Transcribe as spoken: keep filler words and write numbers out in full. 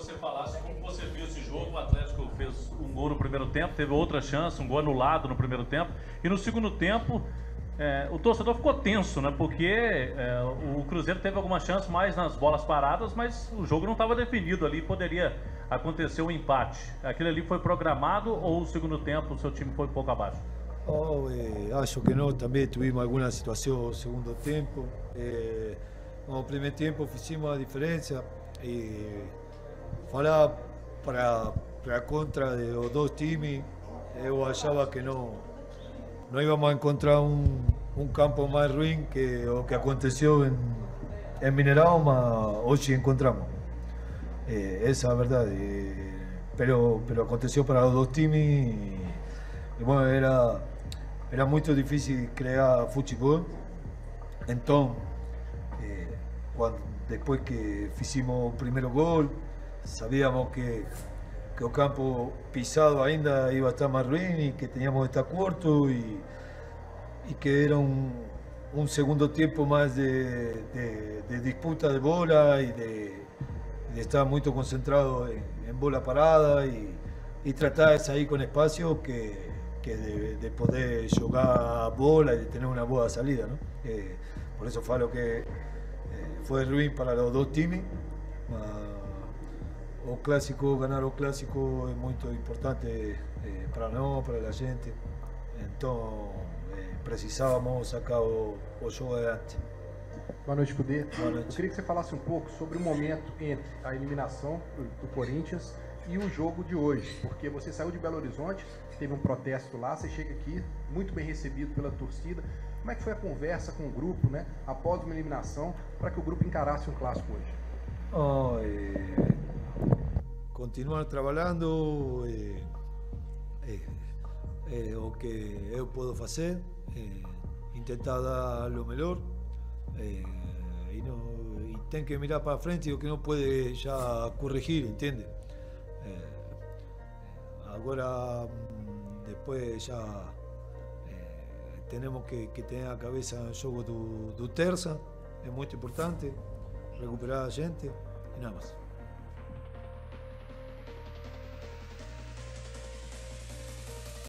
você falasse como você viu esse jogo. O Atlético fez um gol no primeiro tempo, teve outra chance, um gol anulado no primeiro tempo. E no segundo tempo, é, o torcedor ficou tenso, né? Porque é, o Cruzeiro teve alguma chance mais nas bolas paradas, mas o jogo não estava definido ali, poderia acontecer um empate. Aquele ali foi programado ou o segundo tempo o seu time foi um pouco abaixo? Oh, eh, acho que não, também tivemos alguma situação no segundo tempo. Eh, no primeiro tempo fizemos a diferença e falar para para contra dos dois times, eu achava que não não íamos a encontrar um, um campo mais ruim que o que aconteceu em, em Mineirão, mas hoje encontramos. Eh, essa é a verdade. Eh, pero, pero aconteceu para os dois times e, e bueno, era, era muito difícil criar futebol. Então, eh, quando, depois que fizemos o primeiro gol, sabíamos que, que o campo pisado ainda iba a estar mais ruim e que teníamos que estar curto e, e que era um, um segundo tempo mais de, de, de disputa de bola e de, de estar muito concentrado em, em bola parada e, e tratar de sair com espaço que, que de, de poder jogar a bola e de ter uma boa salida, ¿no? Eh, por isso falo que eh, foi ruim para os dois times. O clássico, ganhar o clássico é muito importante eh, para nós, para a gente. Então eh, precisávamos sacar o, o jogo adiante. Boa noite, Cudê. Boa noite. Eu queria que você falasse um pouco sobre o momento entre a eliminação do, do Corinthians e o jogo de hoje, porque você saiu de Belo Horizonte, teve um protesto lá, você chega aqui muito bem recebido pela torcida. Como é que foi a conversa com o grupo, né, após uma eliminação, para que o grupo encarasse um clássico hoje? Oh, eh, continuar trabalhando eh, eh, eh, o que eu posso fazer, eh, tentar dar o melhor eh, e, não, e tem que mirar para frente o que não pode já corrigir, entende? Eh, agora, depois já eh, temos que, que ter a cabeça no jogo do, do terça, é muito importante recuperar a gente e nada mais.